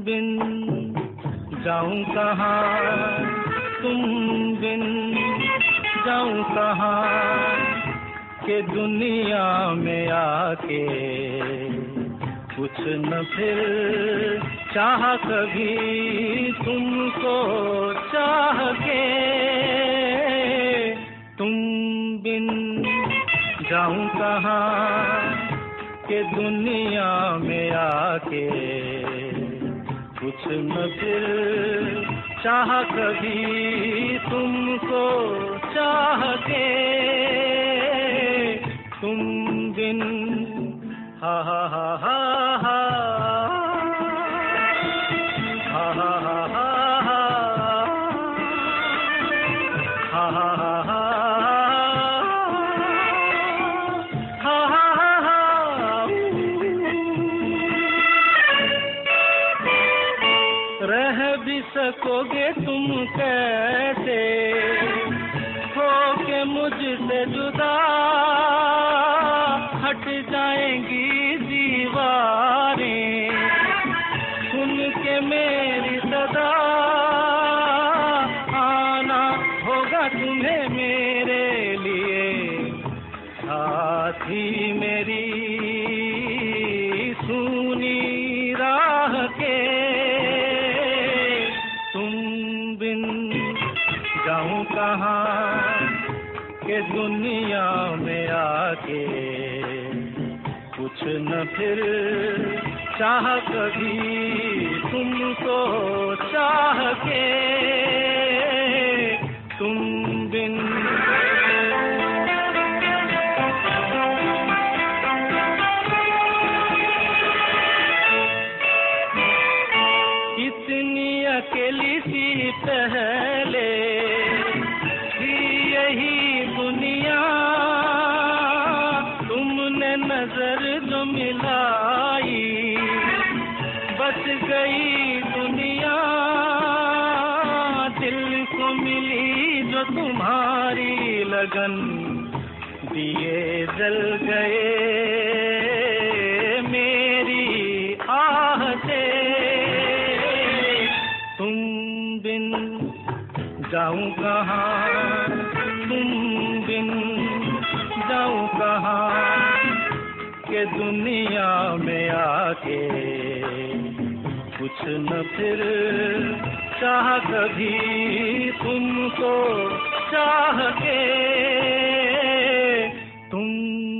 बिन जाऊं कहाँ, तुम बिन जाऊं कहाँ, के दुनिया में आके कुछ न फिर चाह कभी तुमको चाह के, तुम बिन जाऊं कहाँ, के दुनिया में आके कुछ न फिर चाह कभी तुमको चाह के, तुम बिन हा हा हा हा हा हा हा हा हा हा हा हा रह भी सकोगे तुम कैसे हो के मुझसे जुदा, हट जाएंगी दीवारें सुन के मेरी सदा, आना होगा तुम्हें मेरे लिए साथी मेरी सुनी राह के, जाऊं कहाँ के दुनिया में आके कुछ न फिर चाह कभी तुमको चाह के, तुम बिन इतनी अकेली सी पहले यही दुनिया, तुमने नजर जो मिलाई बच गई दुनिया, दिल को मिली जो तुम्हारी लगन, दिए जल गए मेरी आह से, तुम बिन जाऊं कहाँ, तुम बिन जाऊं कहाँ, के दुनिया में आके कुछ न फिर चाह कभी तुमको चाह के, तुम